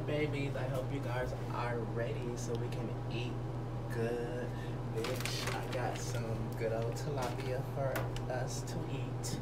babies. I hope you guys are ready so we can eat good. Bitch, I got some good old tilapia for us to eat.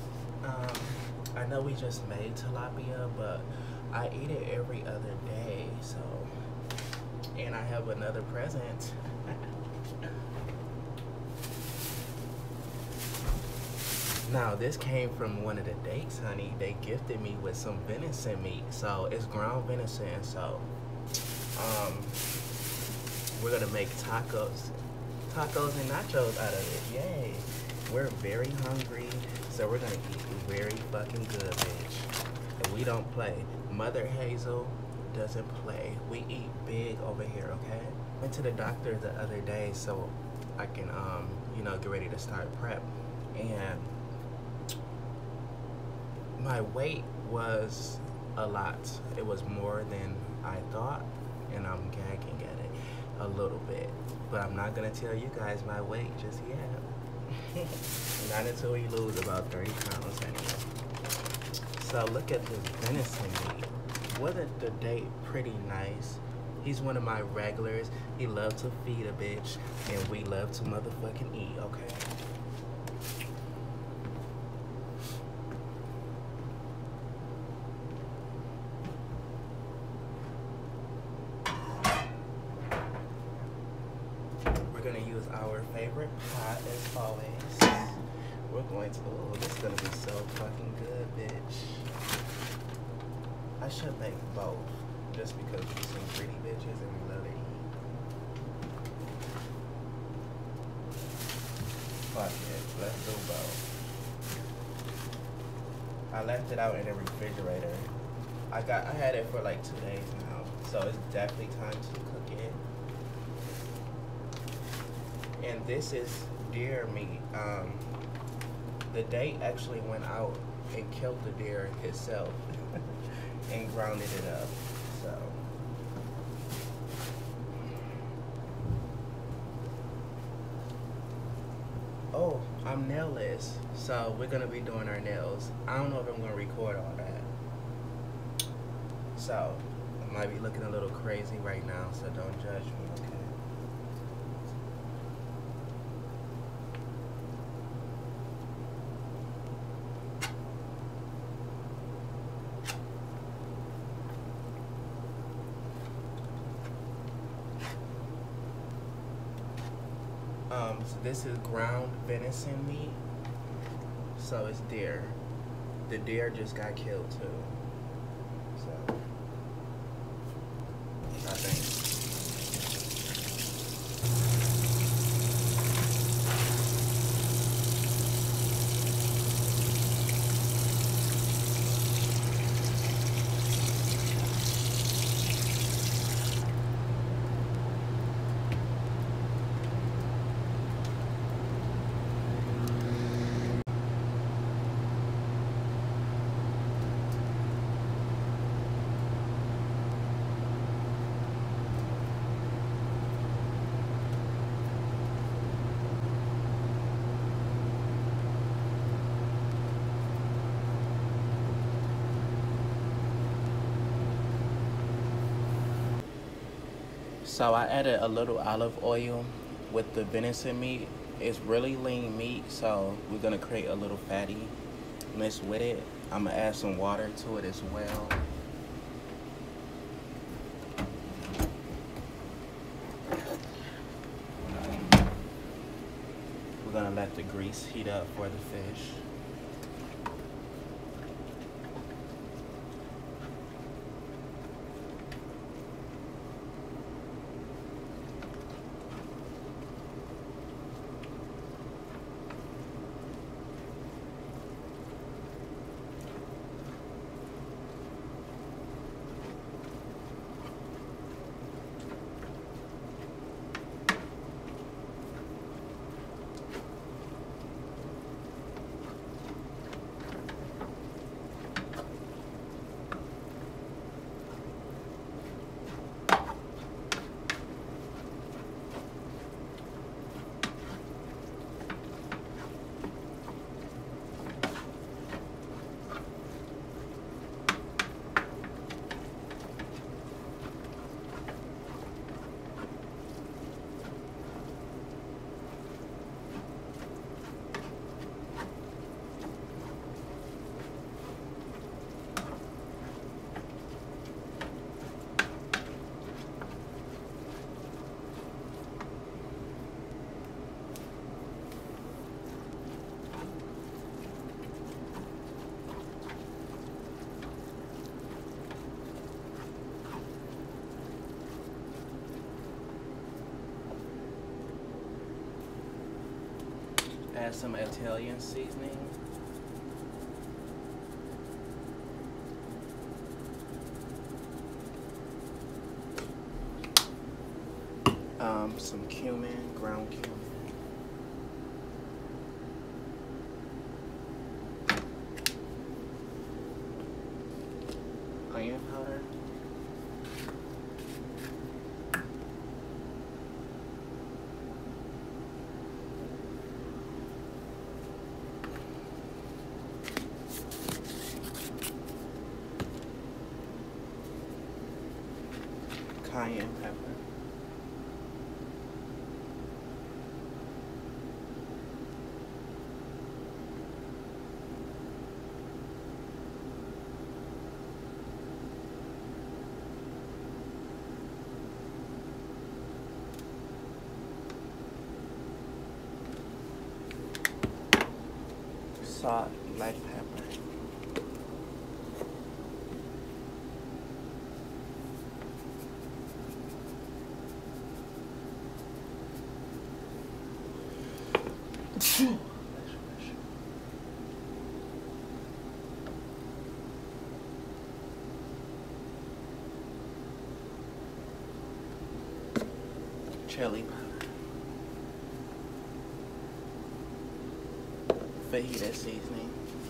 I know we just made tilapia, but I eat it every other day, so. And I have another present. Now, this came from one of the dates, honey. They gifted me with some venison meat. So, it's ground venison. So, we're going to make tacos and nachos out of it. Yay. We're very hungry. So, we're going to eat very fucking good, bitch. And we don't play. Mother Hazel doesn't play. We eat big over here, okay? Went to the doctor the other day so I can, you know, get ready to start prep. And my weight was a lot. It was more than I thought, and I'm gagging at it a little bit. But I'm not gonna tell you guys my weight just yet. Not until we lose about 30 pounds anyway. So look at this venison meat. Wasn't the date pretty nice? He's one of my regulars. He loves to feed a bitch, and we love to motherfucking eat, okay? We're gonna use our favorite pot as always. We're going to, oh, this is gonna be so fucking good, bitch. I should make both, just because we're some pretty bitches and we love to eat. Fuck it, let's do both. I left it out in the refrigerator. I had it for like 2 days now, so it's definitely time to cook it. And this is deer meat. The date actually went out and killed the deer himself and grounded it up. So oh, I'm nailless, so we're gonna be doing our nails. I don't know if I'm gonna record all that, so I might be looking a little crazy right now, so don't judge me, okay? So this is ground venison meat. So it's deer. The deer just got killed too. So I think. So I added a little olive oil with the venison meat. It's really lean meat, so we're gonna create a little fatty mix with it. I'm gonna add some water to it as well. We're gonna let the grease heat up for the fish. Add some Italian seasoning. Some cumin, ground cumin. Onion powder. Cayenne pepper. Salt, black pepper. Chili powder. Fajita seasoning.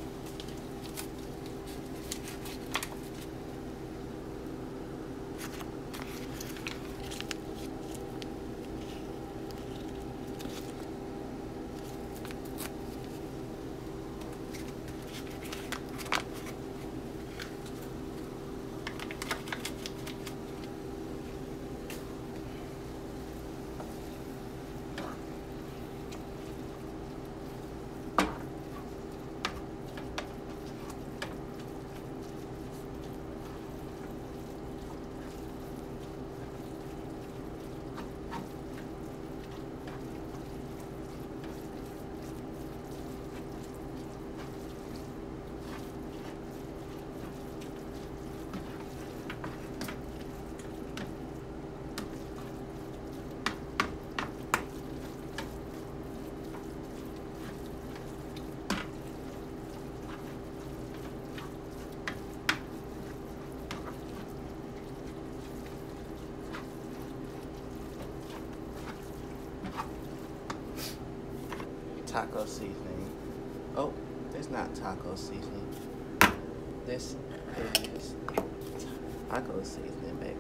Taco seasoning. Oh, it's not taco seasoning. This is taco seasoning, baby.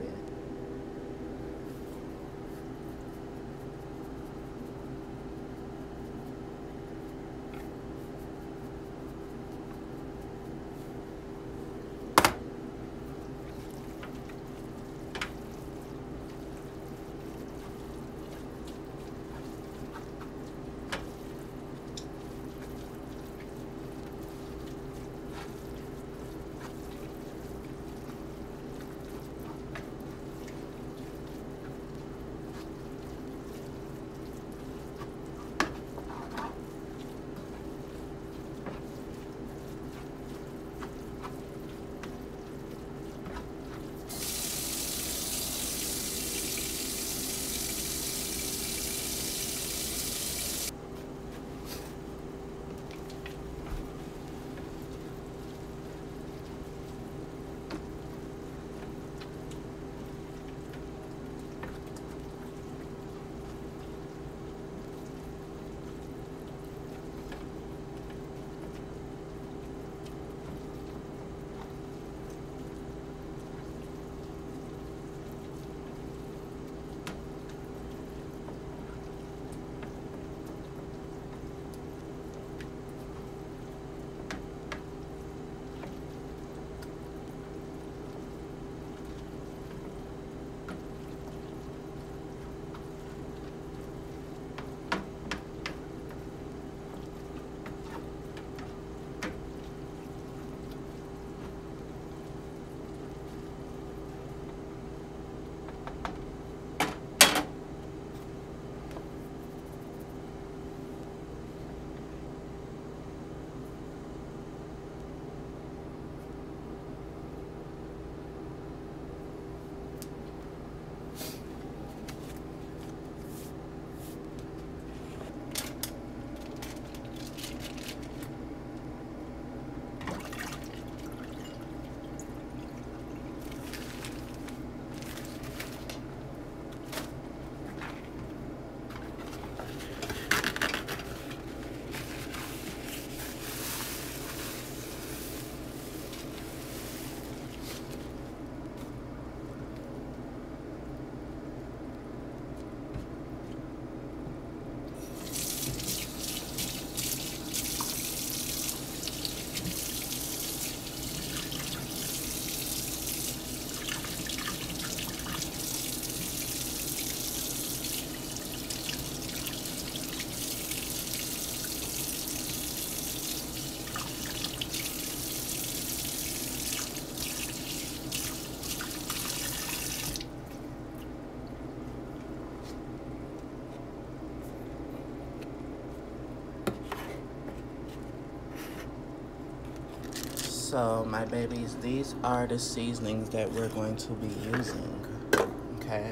So, my babies, these are the seasonings that we're going to be using. Okay?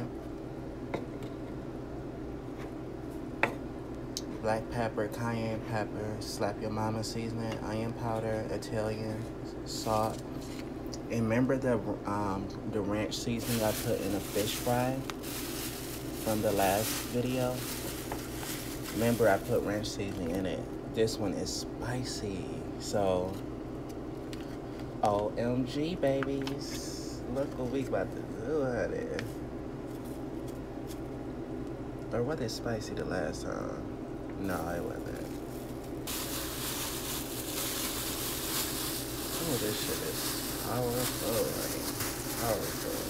Black pepper, cayenne pepper, slap your mama seasoning, onion powder, Italian salt. And remember the ranch seasoning I put in a fish fry from the last video? Remember I put ranch seasoning in it. This one is spicy. So, OMG babies. Look what we about to do out there. Or was it spicy the last time? No, it wasn't. Oh, this shit is powerful, like, powerful.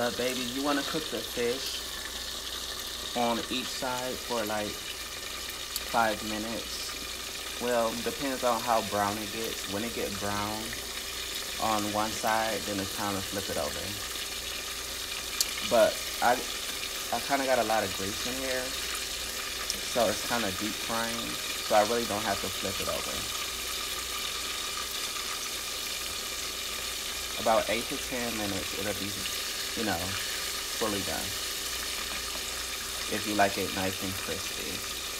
But baby, you want to cook the fish on each side for like 5 minutes. Well, depends on how brown it gets. When it gets brown on one side, then it's time to flip it over. But I kind of got a lot of grease in here, so it's kind of deep frying. So I really don't have to flip it over. About 8 to 10 minutes, it'll be, fully done. If you like it nice and crispy.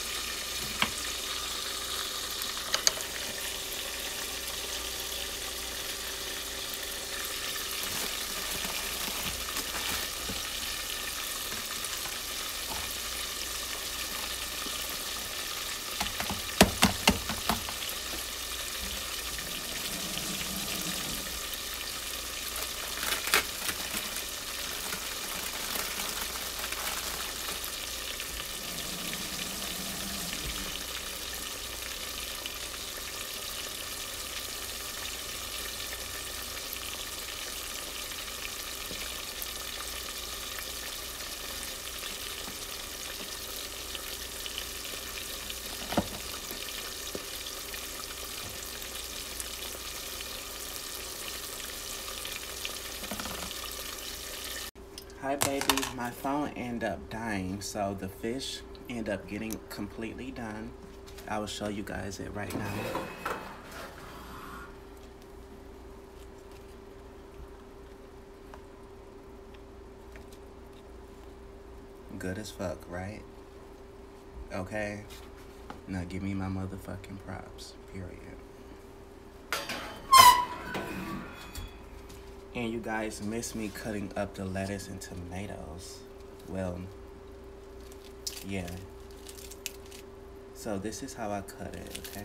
Hi baby, my phone ended up dying, so the fish ended up getting completely done. I will show you guys it right now. Good as fuck, right? Okay, now give me my motherfucking props, period. And you guys missed me cutting up the lettuce and tomatoes. Well, yeah. So this is how I cut it, okay?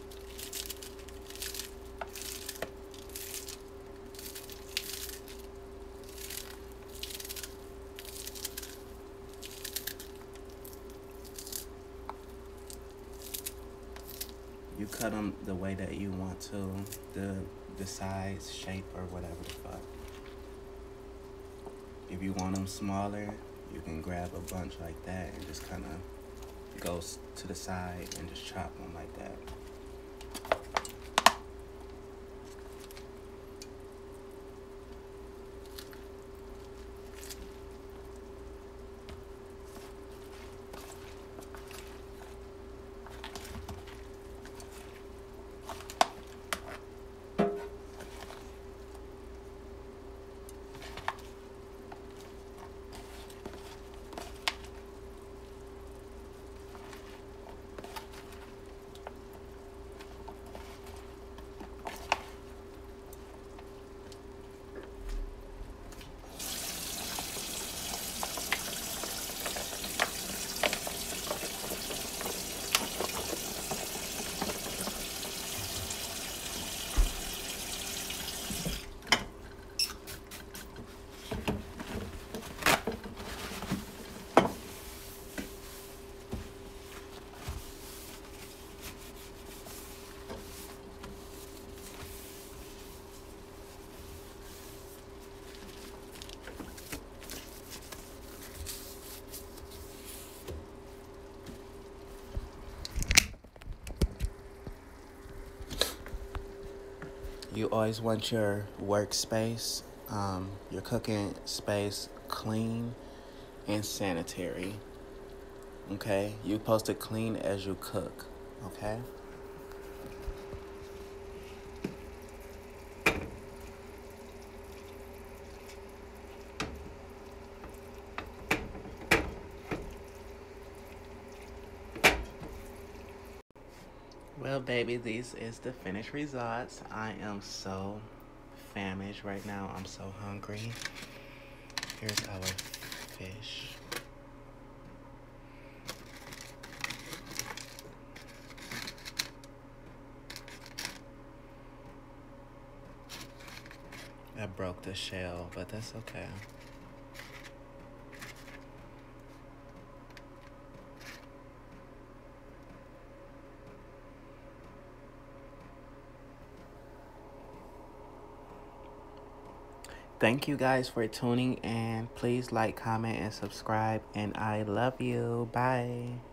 You cut them the way that you want to, the size, shape, or whatever the fuck. If you want them smaller, you can grab a bunch like that and just kind of go to the side and just chop them like that. You always want your workspace, your cooking space clean and sanitary, okay? You're supposed to clean as you cook, okay? Well, baby, these is the finished results. I am so famished right now. I'm so hungry. Here's our fish. I broke the shell, but that's okay. Thank you guys for tuning in. Please like, comment, and subscribe. And I love you. Bye.